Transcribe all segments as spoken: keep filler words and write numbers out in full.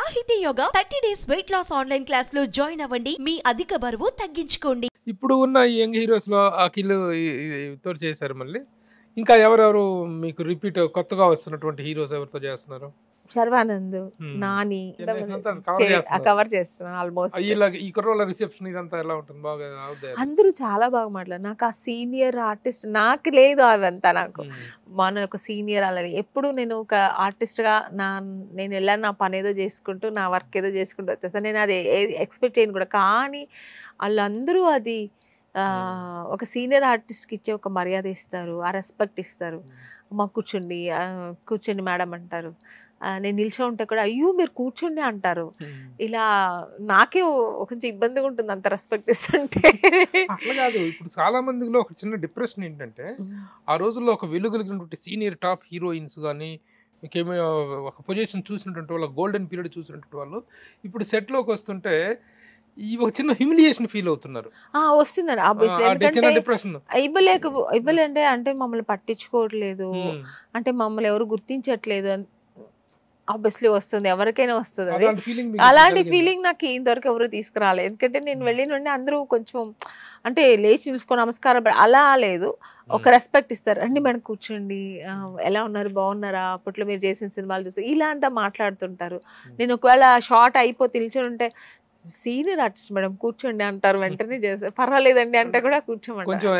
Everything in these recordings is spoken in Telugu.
సాహితీ Yoga thirty days weight loss online class లో జాయిన్ అవ్వండి. మీ అధిక బరువు తగ్గించుకోండి. ఇప్పుడు ఉన్న యంగ్ హీరోస్ లో అఖిల్ తో చేశారు. మళ్ళీ ఇంకా ఎవరెవరు మీకు రిపీట్ కొత్తగా వస్తున్నటువంటి హీరోస్ ఎవరితో చేస్తున్నారు? శర్వానంద్, నాని కవర్ చేస్తున్నాను ఆల్మోస్ట్. ఈ కుర్రోళ్ళ రిసెప్షన్ ఇదంతా ఎలా ఉంటుంది? బాగా అందరూ చాలా బాగా మాట్లాడారు. నాకు ఆ సీనియర్ ఆర్టిస్ట్ నాకు లేదు, అవంతా నాకు మన ఒక సీనియర్ అలాని ఎప్పుడు నేను ఒక ఆర్టిస్ట్ గా నా నేను వెళ్ళాను, నా పని ఏదో చేసుకుంటూ నా వర్క్ ఏదో చేసుకుంటూ వచ్చేస్తాను. నేను అది ఎక్స్పెక్ట్ చేయను కూడా. కానీ వాళ్ళందరూ అది ఒక సీనియర్ ఆర్టిస్ట్కి ఇచ్చే ఒక మర్యాద ఇస్తారు, ఆ రెస్పెక్ట్ ఇస్తారు. మా కూర్చోండి కూర్చోండి మేడం అంటారు. నేను నిల్చో ఉంటే కూడా అయ్యో మీరు కూర్చోండి అంటారు. ఇలా నాకే కొంచెం ఇబ్బందిగా ఉంటుంది అంత రెస్పెక్ట్ ఇస్తుంటే. అట్లా కాదు, ఇప్పుడు చాలా మందిలో ఒక చిన్న డిప్రెషన్ ఏంటంటే ఆ రోజుల్లో ఒక వెలుగులిగినటువంటి సీనియర్ టాప్ హీరోయిన్స్ కానీ ఇంకేమో ఒక పొజిషన్ చూసినటువంటి వాళ్ళ గోల్డెన్ పీరియడ్ చూసినటువంటి వాళ్ళు ఇప్పుడు సెట్లోకి వస్తుంటే ఈ ఒక చిన్న హ్యూమిలియేషన్ ఫీల్ అవుతున్నారు. వస్తున్నారు ఇవ్వలేక ఇవ్వలేంటే అంటే మమ్మల్ని పట్టించుకోవట్లేదు, అంటే మమ్మల్ని ఎవరు గుర్తించట్లేదు ఆబ్వియస్లీ వస్తుంది, ఎవరికైనా వస్తుంది. అలాంటి ఫీలింగ్ నాకు ఇంతవరకు ఎవరు తీసుకురాలేదు. ఎందుకంటే నేను వెళ్ళి నుండి అందరూ కొంచెం అంటే లేచి చూసుకో నమస్కారం అలా లేదు, ఒక రెస్పెక్ట్ ఇస్తారు. అండి మేడం కూర్చోండి, ఎలా ఉన్నారు, బాగున్నారా, అప్పట్లో మీరు చేసిన సినిమాలు చూసి ఇలా అంతా మాట్లాడుతుంటారు. నేను ఒకవేళ షార్ట్ అయిపోతే నిల్చొని ఉంటే సీనియర్ ఆర్టిస్ట్ మేడం కూర్చోండి అంటారు, వెంటనే చేస్తారు. పర్వాలేదండి అంటే కూడా కూర్చోమంటారు.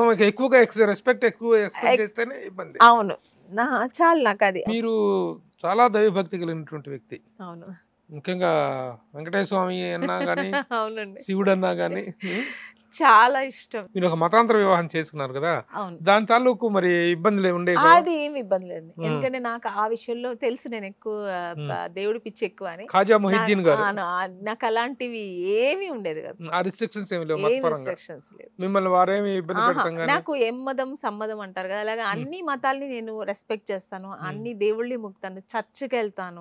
అవును, నా చాలు నాకు అది. మీరు చాలా దైవభక్తి కలిగినటువంటి వ్యక్తి. అవును, ముఖ్యంగా వెంకటేశ్వర స్వామి అన్నా గానీ అవునండి శివుడు అన్నా గానీ చాలా ఇష్టం. మీరు ఒక మతాంతర వివాహం చేసుకున్నారు కదా, దాని తాలూకు మరి ఇబ్బందులు ఉండేవి? అది ఏమి ఇబ్బంది లేదు, ఎందుకంటే నాకు ఆ విషయంలో తెలుసు నేను ఎక్కువ దేవుడి పిచ్చి ఎక్కువ అని. ఖాజా మొహిద్దీన్ గారు నాకు అలాంటివి ఏమి ఉండేది కదా, ఆ రిస్ట్రిక్షన్స్ ఏమి లేవు, రిస్ట్రిక్షన్స్ లేవు. మిమ్మల్ని వారేమి ఇబ్బంది పెట్టడం. నాకు ఎమ్మదం సమ్మదం అంటారు కదా, అలాగే అన్ని మతాల్ని నేను రెస్పెక్ట్ చేస్తాను, అన్ని దేవుళ్ళని ముక్తాను, చర్చికి వెళ్తాను.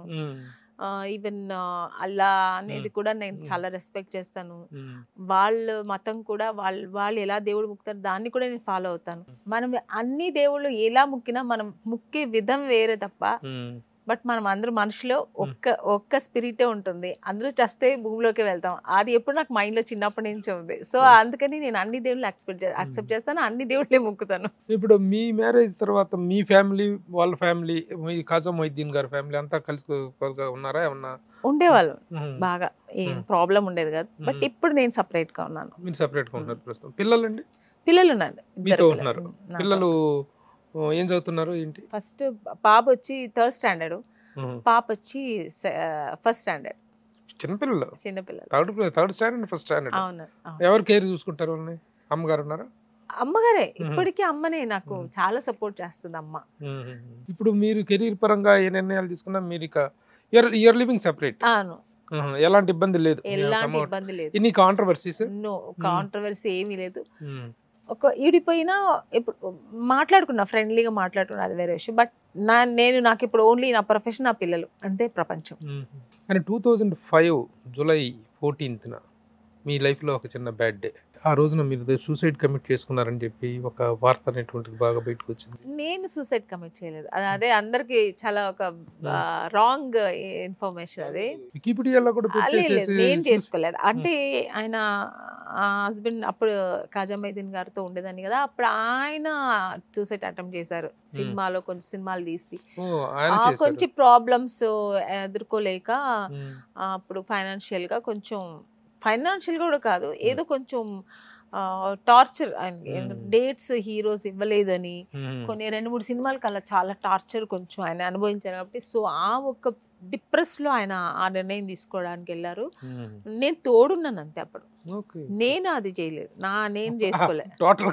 ఈవెన్ అల్లా అనేది కూడా నేను చాలా రెస్పెక్ట్ చేస్తాను. వాళ్ళ మతం కూడా వాళ్ళు వాళ్ళు ఎలా దేవుడు ముక్తారు దాన్ని కూడా నేను ఫాలో అవుతాను. మనం అన్ని దేవుళ్ళు ఎలా ముక్కినా మనం ముక్కే విధం వేరే తప్ప, బట్ మనం అందరూ మనుషులో ఒక్క ఒక్క స్పిరిటే ఉంటుంది. అందరూ చస్తే భూమిలోకి వెళ్తాం, అది ఎప్పుడు నాకు మైండ్ లో చిన్నప్పటి నుంచి ఉంది. సో అందుకని నేను అన్ని దేవుళ్ళు యాక్సెప్ట్ యాక్సెప్ట్ చేస్తాను, అన్ని దేవుళ్ళే ముక్కుతాను. ఇప్పుడు మీ మ్యారేజ్ తర్వాత మీ ఫ్యామిలీ వాళ్ళ ఫ్యామిలీ ఖాజా మొహిద్దీన్ గారి ఫ్యామిలీ అంతా కలిసి ఉన్నారా? ఏమన్నా ఉండేవాళ్ళు, బాగా ఏం ప్రాబ్లం ఉండేది కాదు. బట్ ఇప్పుడు నేను సపరేట్ గా ఉన్నాను. మీరు సపరేట్ గా ఉన్నారు ప్రస్తుతం. పిల్లలండి? పిల్లలు ఉన్నారు, మీతో ఉన్నారు. పిల్లలు ఏం చదువుతున్నారు ఏంటి? ఫస్ట్ పాప వచ్చి థర్డ్ స్టాండర్డ్, పాప వచ్చి ఫస్ట్ స్టాండర్డ్. చిన్నపిల్లలు చిన్నపిల్లలు third third standard first standard. అవును. ఎవరు కేర్ చూసుకుంటారు వాళ్ళని? అమ్మగారు ఉన్నారా? అమ్మగారే, ఇప్పటికీ అమ్మనే నాకు చాలా సపోర్ట్ చేస్తుంది అమ్మ. ఇప్పుడు మీరు కెరీర్ పరంగా ఏ నిర్ణయాలు తీసుకున్నా మీరు ఇక యూఆర్ లివింగ్ సెపరేట్? అవును, ఎలాంటి ఇబ్బంది లేదు? ఎలాంటి ఇబ్బంది లేదు. ఎన్ని కాంట్రవర్సీస్? నో కాంట్రవర్సీ ఏమీ లేదు. ఒక ఈడిపోయినా ఇప్పుడు మాట్లాడుకున్నా, ఫ్రెండ్లీగా మాట్లాడుకున్నా, అది వేరే విషయం. బట్ నా నేను నాకు ఇప్పుడు ఓన్లీ నా ప్రొఫెషన్, నా పిల్లలు, అంతే ప్రపంచం. కానీ టూ థౌజండ్ ఫైవ్ జూలై ఫోర్టీన్త్న మీ లైఫ్లో ఒక చిన్న బ్యాడ్ డే. ఆ రోజున మీరు సూసైడ్ కమిట్ చేసుకున్నారని చెప్పి ఒక వార్త అనేటువంటిది బాగా బయటకు వచ్చింది. నేను సూసైడ్ కమిట్ చేయలేదు, అదే అందరికి చాలా ఒక రాంగ్ ఇన్ఫర్మేషన్. అది వికీపీడియాలో కూడా నేను చేసుకోలేదు. అంటే ఆయన హస్బెండ్ అప్పుడు ఖాజా మొహిద్దీన్ గారితో ఉండేదాన్ని కదా, అప్పుడు ఆయన సూసైడ్ అటెంప్ట్ చేశారు. సినిమాలో కొంచెం సినిమాలు తీసి కొంచెం ప్రాబ్లమ్స్ ఎదుర్కోలేక అప్పుడు ఫైనాన్షియల్ గా కొంచెం ఫైనాన్షియల్ కూడా కాదు, ఏదో కొంచెం టార్చర్, డేట్స్ హీరోస్ ఇవ్వలేదని కొన్ని రెండు మూడు సినిమాలకి అలా చాలా టార్చర్ కొంచెం ఆయన అనుభవించారు. కాబట్టి సో ఆ ఒక డిప్రెస్ లో ఆయన ఆ నిర్ణయం తీసుకోవడానికి వెళ్ళారు. నేను తోడున్నాను అంతే. అప్పుడు నేను అది చేయలేదు, నా నేను చేసుకోలేదు.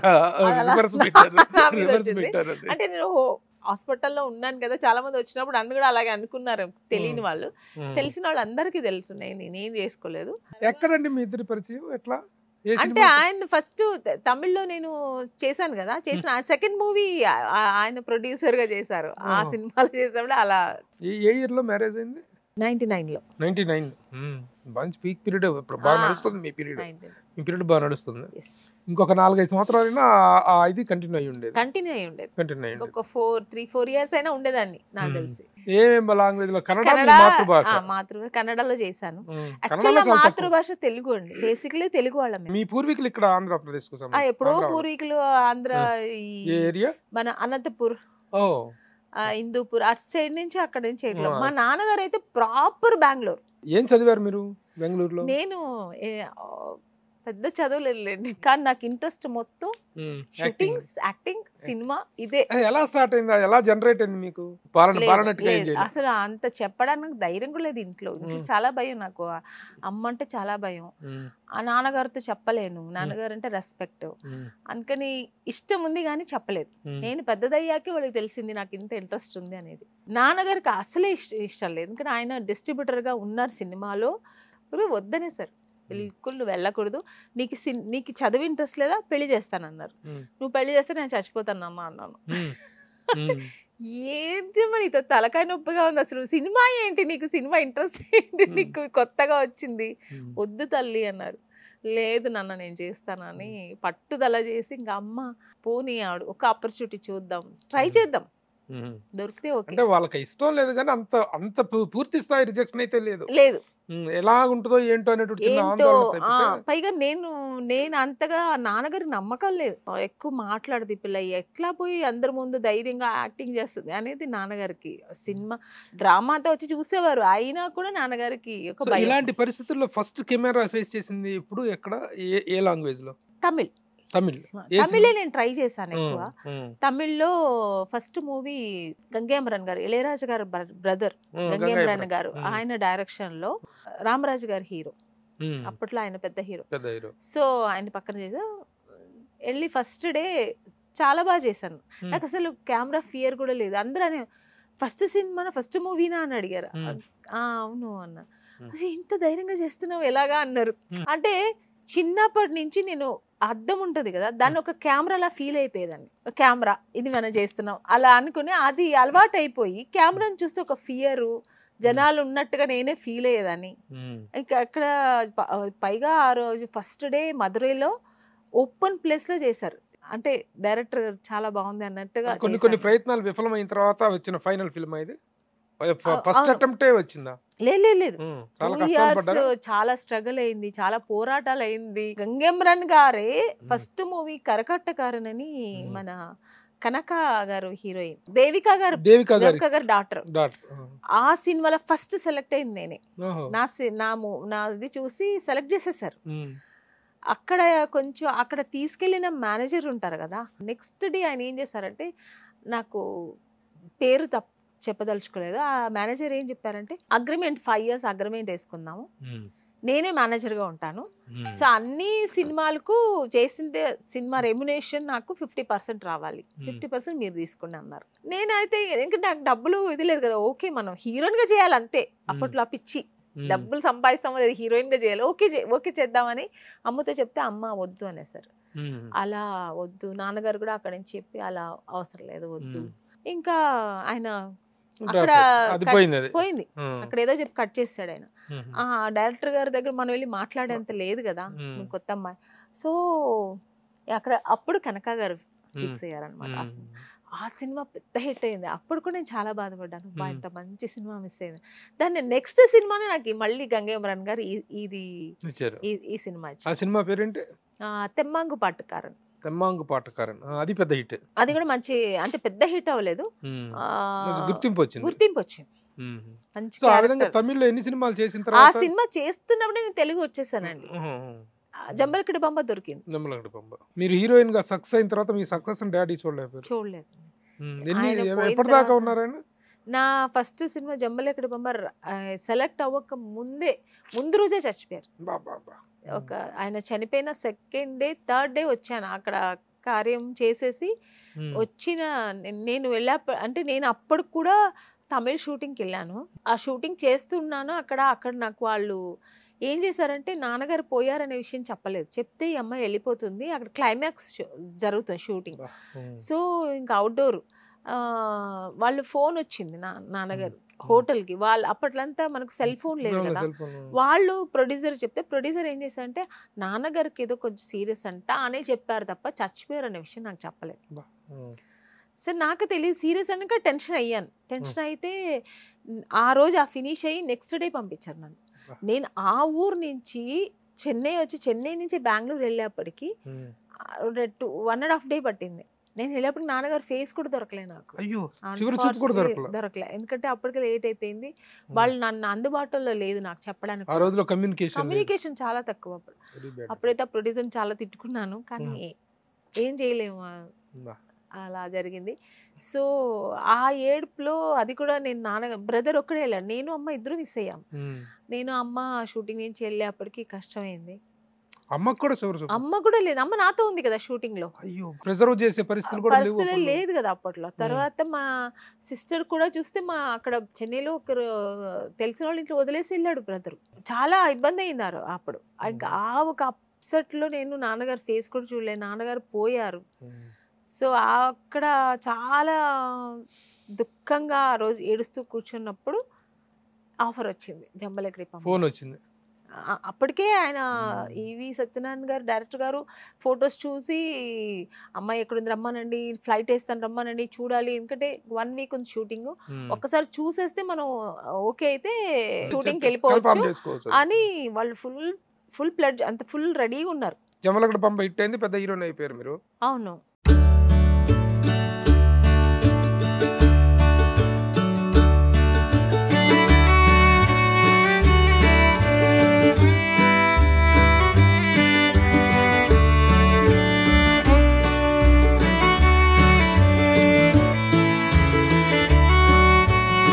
అంటే నేను హాస్పిటల్లో ఉన్నాను కదా, చాలా మంది వచ్చినప్పుడు అన్ని కూడా అలాగే అనుకున్నారు, తెలియని వాళ్ళు. తెలిసిన వాళ్ళు అందరికీ తెలుసు, నేను నేనేం చేసుకోలేదు. ఎక్కడండి మీ ఇద్దరి పరిచయం? ఎట్లా? అంటే ఆయన ఫస్ట్ తమిళ్లో నేను చేశాను కదా, చేసిన సెకండ్ మూవీ ఆయన ప్రొడ్యూసర్ గా చేశారు. ఆ సినిమాలో చేసినప్పుడు అలా. ఏ ఇయర్ లో మ్యారేజ్ అయింది? నైన్టీ నైన్ లో నైన్టీ నైన్ మంచి పీక్ పీరియడ్. ఇప్పుడు బాగా నడుస్తుంది మీ పీరియడ్. మీ పీరియడ్ బాగా నడుస్తుంది. ఇంకొక నాలుగైదు సంవత్సరాలైనా ఆ ఇది కంటిన్యూ అయ్యి ఉండేది. కంటిన్యూ అయ్యి ఉండేది. కంటిన్యూ అయ్యి ఒక ఫోర్ త్రీ ఫోర్ ఇయర్స్ అయినా ఉండేదాన్ని నాకు తెలిసి. ఏం లాంగ్వేజ్ లో? కన్నడ మాతృభాష. మాతృభాష కన్నడలో చేశాను. యాక్చువల్గా మాతృభాష తెలుగు అండి. బేసికలీ తెలుగు వాళ్ళం. మీ పూర్వీకులు ఇక్కడ ఆంధ్రప్రదేశ్ కు సంబంధించి ఎప్పుడో పూర్వీకులు ఆంధ్ర ఏరియా మన అనంతపూర్, ఓ హిందూపూర్ అటు సైడ్ నుంచి అక్కడ నుంచి. మా నాన్నగారు అయితే ప్రాపర్ బెంగళూరు. ఏం చదివారు మీరు బెంగళూరులో? నేను పెద్ద చదువులేండి, కానీ నాకు ఇంట్రెస్ట్ మొత్తం షూటింగ్స్, యాక్టింగ్, సినిమా ఇదే. ఎలా స్టార్ట్ అయింది? ఎలా జనరేట్ అయింది మీకు? అసలు అంత చెప్పడానికి ధైర్యం కూడా లేదు ఇంట్లో. ఇంట్లో చాలా భయం నాకు. అమ్మ అంటే చాలా భయం. ఆ నాన్నగారితో చెప్పలేను. నాన్నగారు అంటే రెస్పెక్ట్, అందుకని ఇష్టం ఉంది కానీ చెప్పలేదు. నేను పెద్దదయ్యాకే వాళ్ళకి తెలిసింది నాకు ఇంత ఇంట్రెస్ట్ ఉంది అనేది. నాన్నగారికి అసలే ఇష్ట ఇష్టం లేదు, ఎందుకంటే ఆయన డిస్ట్రిబ్యూటర్ గా ఉన్నారు సినిమాలో. వద్దనే సార్, బిల్కుల్ నువ్వు వెళ్ళకూడదు, నీకు నీకు చదువు ఇంట్రెస్ట్ లేదా, పెళ్లి చేస్తానన్నారు. నువ్వు పెళ్లి చేస్తే నేను చచ్చిపోతానమ్మా అన్నాను. ఏంటి మరి ఇత తలకాయ నొప్పిగా ఉంది అసలు. సినిమా ఏంటి నీకు, సినిమా ఇంట్రెస్ట్ ఏంటి నీకు, కొత్తగా వచ్చింది, వద్దు తల్లి అన్నారు. లేదు నాన్న నేను చేస్తానని పట్టుదల చేసి, ఇంకా అమ్మ పోనీ ఆడు ఒక ఆపర్చునిటీ చూద్దాం, ట్రై చేద్దాం, దొరికితే ఓకే. అంటే వాళ్ళకి ఇష్టం లేదు కానీ అంత అంత పూర్తి స్థాయి రిజెక్షన్ అయితే లేదు. లేదు ఎలా ఉంటుందో ఏంటో అనేటువంటి పైగా నేను నేను అంతగా నాన్నగారి నమ్మకం లేదు. ఎక్కువ మాట్లాడదు పిల్ల, ఎట్లా పోయి అందరి ముందు ధైర్యంగా యాక్టింగ్ చేస్తుంది అనేది నాన్నగారికి. సినిమా డ్రామాతో వచ్చి చూసేవారు, అయినా కూడా నాన్నగారికి ఒక భయం. ఇలాంటి పరిస్థితుల్లో ఫస్ట్ కెమెరా ఫేస్ చేసింది ఇప్పుడు ఎక్కడ, ఏ లాంగ్వేజ్ లో? తమిళ్. తమిళ్ తమిళే నేను ట్రై చేశాను ఎక్కువ. తమిళ్లో ఫస్ట్ మూవీ గంగేమరన్ గారు, ఇళయరాజు గారు బ్రదర్ గంగేమరన్ గారు, ఆయన డైరెక్షన్ లో రామరాజు గారు హీరో. అప్పట్లో ఆయన పెద్ద హీరో. సో ఆయన పక్కన చేసా వెళ్ళి ఫస్ట్ డే చాలా బాగా చేశాను. నాకు అసలు కెమెరా ఫియర్ కూడా లేదు. అందరూ అని ఫస్ట్ సినిమా ఫస్ట్ మూవీనా అని అడిగారు. అవును అన్న. ఇంత ధైర్యంగా చేస్తున్నావు ఎలాగా అన్నారు. అంటే చిన్నప్పటి నుంచి నేను అద్దం ఉంటది కదా, దాన్ని ఒక కెమెరాలా ఫీల్ అయిపోయేదాన్ని. కెమెరా ఇది మనం చేస్తున్నాం అలా అనుకుని అది అలవాటు అయిపోయి కెమెరాని చూస్తే ఒక ఫియరు, జనాలు ఉన్నట్టుగా నేనే ఫీల్ అయ్యేదాన్ని. ఇంకా అక్కడ పైగా ఆ రోజు ఫస్ట్ డే మధురైలో ఓపెన్ ప్లేస్ లో చేశారు. అంటే డైరెక్టర్ చాలా బాగుంది అన్నట్టుగా. కొన్ని కొన్ని ప్రయత్నాలు విఫలమైన తర్వాత వచ్చిన ఫైనల్ ఫిల్మ్ ఇది. ఫస్ట్ అటెంప్టే వచ్చిందా? లేదు, చాలా స్ట్రగుల్ అయింది, చాలా పోరాటాలు అయింది. గంగేమరన్ గారే ఫస్ట్ మూవీ కరకట్టకారన్ అని, మన కనక గారు హీరోయిన్, దేవికా గారు దేవికా గారు డాక్టర్, ఆ సినిమాలో ఫస్ట్ సెలెక్ట్ అయింది నేనే. నా నాది చూసి సెలెక్ట్ చేసేసారు. అక్కడ కొంచెం అక్కడ తీసుకెళ్లిన మేనేజర్ ఉంటారు కదా, నెక్స్ట్ డే ఆయన ఏం చేశారంటే, నాకు పేరు తప్ప చెప్పదలుచుకోలేదు. ఆ మేనేజర్ ఏం చెప్పారంటే, అగ్రిమెంట్ ఫైవ్ ఇయర్స్ అగ్రిమెంట్ వేసుకుందాము, నేనే మేనేజర్ గా ఉంటాను. సో అన్ని సినిమాలకు చేసిందే సినిమా రెమ్యునేషన్ నాకు ఫిఫ్టీ పర్సెంట్ రావాలి, ఫిఫ్టీ పర్సెంట్ మీరు తీసుకోండి అన్నారు. నేనైతే ఇంకా నాకు డబ్బులు ఇది లేదు కదా, ఓకే మనం హీరోయిన్ గా చేయాలి అంతే. అప్పట్లో పిచ్చి, డబ్బులు సంపాదిస్తామో లేదు, హీరోయిన్ గా చేయాలి, ఓకే ఓకే చేద్దామని అమ్మతో చెప్తే అమ్మ వద్దు అనేసారు. అలా వద్దు, నాన్నగారు కూడా అక్కడ నుంచి చెప్పి అలా అవసరం లేదు వద్దు. ఇంకా ఆయన అక్కడ పోయింది, అక్కడ ఏదో చెప్పి కట్ చేస్తాడు ఆయన. ఆ డైరెక్టర్ గారి దగ్గర మనం వెళ్ళి మాట్లాడేంత లేదు కదా, కొత్త అమ్మాయి. సో అక్కడ అప్పుడు కనక గారు ఫిక్స్ అయ్యారనమాట. ఆ సినిమా పెద్ద హిట్ అయింది. అప్పుడు కూడా నేను చాలా బాధపడ్డాను, బా ఇంత మంచి సినిమా మిస్ అయింది. దాన్ని నెక్స్ట్ సినిమానే నాకు మళ్ళీ గంగేమరన్ గారు ఇది ఈ సినిమా ఇచ్చారు. ఆ సినిమా పేరేంటి? తెమ్మాంగు పాటకారన్. తెమ్మాంగు పాటకారన్, అది పెద్ద హిట్. అది కూడా మంచి, అంటే పెద్ద హిట్ అవ్వలేదు, గుర్తింపు వచ్చింది. గుర్తింపు వచ్చింది. తమిళ్లో ఎన్ని సినిమాలు చేసిన తర్వాత? ఆ సినిమా చేస్తున్నప్పుడే నేను తెలుగు వచ్చేసానండి. జంబలకిడి బొమ్మ దొరికింది. జంబలకిడి బొమ్మ. మీరు హీరోయిన్ గా సక్సెస్ అయిన తర్వాత మీ సక్సెస్ డాడీ చూడలేదు? చూడలేదు. ఎప్పటిదాకా ఉన్నారైనా? నా ఫస్ట్ సినిమా జంబలకిడి బొమ్మ సెలెక్ట్ అవ్వక ముందే ముందు రోజే చచ్చిపోయారు. ఒక ఆయన చనిపోయిన సెకండ్ డే థర్డ్ డే వచ్చాను అక్కడ కార్యం చేసేసి వచ్చిన. నేను వెళ్ళా అంటే నేను అప్పుడు కూడా తమిళ్ షూటింగ్కి వెళ్ళాను. ఆ షూటింగ్ చేస్తున్నాను అక్కడ. అక్కడ నాకు వాళ్ళు ఏం చేశారంటే, నాన్నగారు పోయారనే విషయం చెప్పలేదు. చెప్తే ఈ అమ్మాయి వెళ్ళిపోతుంది, అక్కడ క్లైమాక్స్ జరుగుతుంది షూటింగ్. సో ఇంకా అవుట్డోర్ వాళ్ళు ఫోన్ వచ్చింది నా నాన్నగారికి, హోటల్ కి. వాళ్ళు అప్పట్లంతా మనకు సెల్ ఫోన్ లేదు కదా, వాళ్ళు ప్రొడ్యూసర్ చెప్తే ప్రొడ్యూసర్ ఏం చేశారంటే నాన్నగారికి ఏదో కొంచెం సీరియస్ అంట అనే చెప్పారు తప్ప చచ్చిపోయారు అనే విషయం నాకు చెప్పలేదు. సరే నాకు తెలియదు, సీరియస్ అనక టెన్షన్ అయ్యాను. టెన్షన్ అయితే ఆ రోజు ఆ ఫినిష్ అయ్యి నెక్స్ట్ డే పంపించారు నన్ను. నేను ఆ ఊరు నుంచి చెన్నై వచ్చి చెన్నై నుంచి బెంగళూరు వెళ్ళేప్పటికి two one and half day పట్టింది. నేను వెళ్ళేప్పటికి నాన్నగారు ఫేస్ కూడా దొరకలే నాకు, దొరకలే. ఎందుకంటే అప్పటికే లేట్ అయిపోయింది, వాళ్ళు నన్ను అందుబాటులో లేదు నాకు చెప్పడానికి. కమ్యూనికేషన్ చాలా తక్కువ అప్పుడు. అప్పుడైతే ఆ ప్రొడ్యూసర్ చాలా తిట్టుకున్నాను, కానీ ఏం చేయలేము, అలా జరిగింది. సో ఆ ఏడుపులో అది కూడా నేను నాన్న బ్రదర్ ఒక్కడే వెళ్ళాను, నేను అమ్మ ఇద్దరు మిస్ అయ్యాం. నేను అమ్మ షూటింగ్ నుంచి వెళ్ళేప్పటికి కష్టమైంది. అమ్మ కూడా లేదు, అమ్మ నాతో ఉంది కదా షూటింగ్ లో, పరిస్థితులు లేదు కదా అప్పట్లో. తర్వాత మా సిస్టర్ కూడా చూస్తే మా అక్కడ చెన్నైలో ఒకరు తెలిసిన వాళ్ళు ఇంట్లో వదిలేసి వెళ్ళాడు బ్రదర్. చాలా ఇబ్బంది అయిందారు అప్పుడు. ఇంకా ఆ ఒక అప్సెట్ లో నేను నాన్నగారు ఫేస్ కూడా చూడలేదు, నాన్నగారు పోయారు. సో అక్కడ చాలా దుఃఖంగా ఆ రోజు ఏడుస్తూ కూర్చున్నప్పుడు ఆఫర్ వచ్చింది, జంబలకడి ఫోన్ వచ్చింది. అప్పటికే ఆయన ఈవి సత్యనారాయణ గారు డైరెక్టర్ గారు ఫొటోస్ చూసి అమ్మాయి ఎక్కడుంది రమ్మానండి, ఫ్లైట్ వేస్తాను రమ్మానండి, చూడాలి, ఎందుకంటే వన్ వీక్ ఉంది షూటింగ్, ఒక్కసారి చూసేస్తే మనం ఓకే అయితే షూటింగ్కి వెళ్ళిపోవచ్చు అని వాళ్ళు ఫుల్ ఫుల్ ప్లెడ్జ్ అంత ఫుల్ రెడీగా ఉన్నారు. జమలగడ పంప హిట్ అయింది, పెద్ద హీరోయిన్ అయిపోయారు మీరు. అవును.